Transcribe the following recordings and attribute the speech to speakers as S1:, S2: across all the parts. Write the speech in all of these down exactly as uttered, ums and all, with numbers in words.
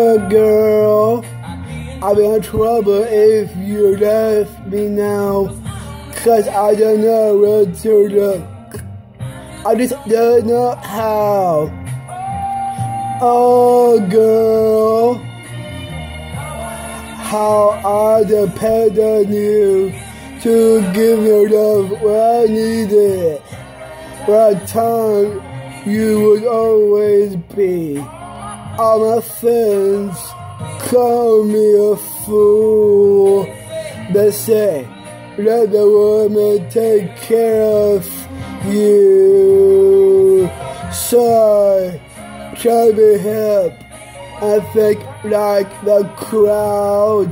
S1: Oh, girl, I'll be in trouble if you left me now, 'cause I don't know where to look. I just don't know how. Oh, girl, how I depend on you to give me love when I need it. What time you would always be. All my friends call me a fool. They say, let the woman take care of you. So I try to help. I think like the crowd.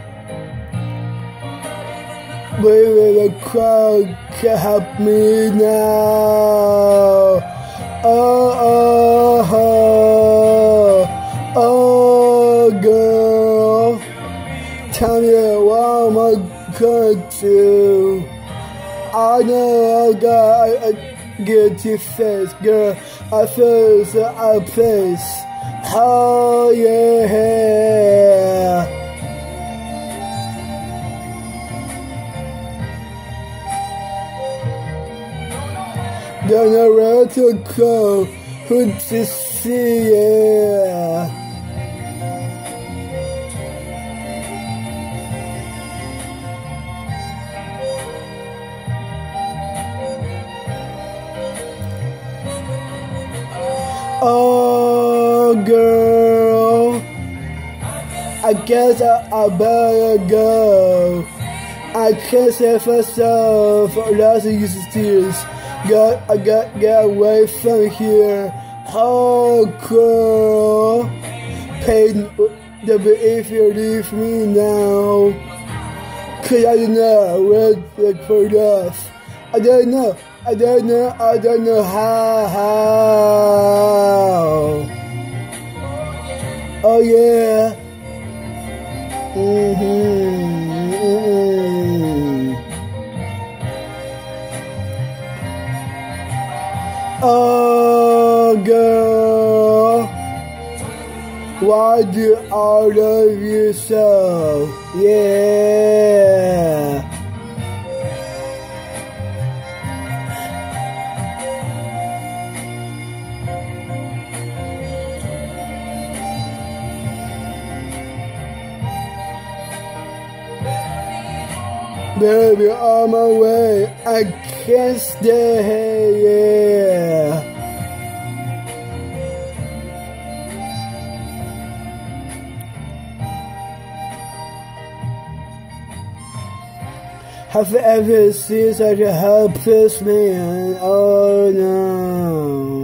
S1: Maybe the crowd can help me now. Oh, oh, oh, oh, girl, tell me what am I gonna do? I know I gotta get your face, girl. I feel so out of place. Oh, yeah. Don't know where to go, who to see, yeah. Oh, girl, I guess I, I better go. I can't save myself for lots of useless tears. Got, I got get away from here. Oh, girl, pain if you leave me now. 'Cause I don't know where to look for love. I don't know. I don't know. I don't know how. Oh yeah. Mm-hmm. Mm-hmm. Oh, girl, why do I love you so? Yeah. Baby, on my way, I can't stay, yeah. Have you ever seen such a helpless man? Oh no.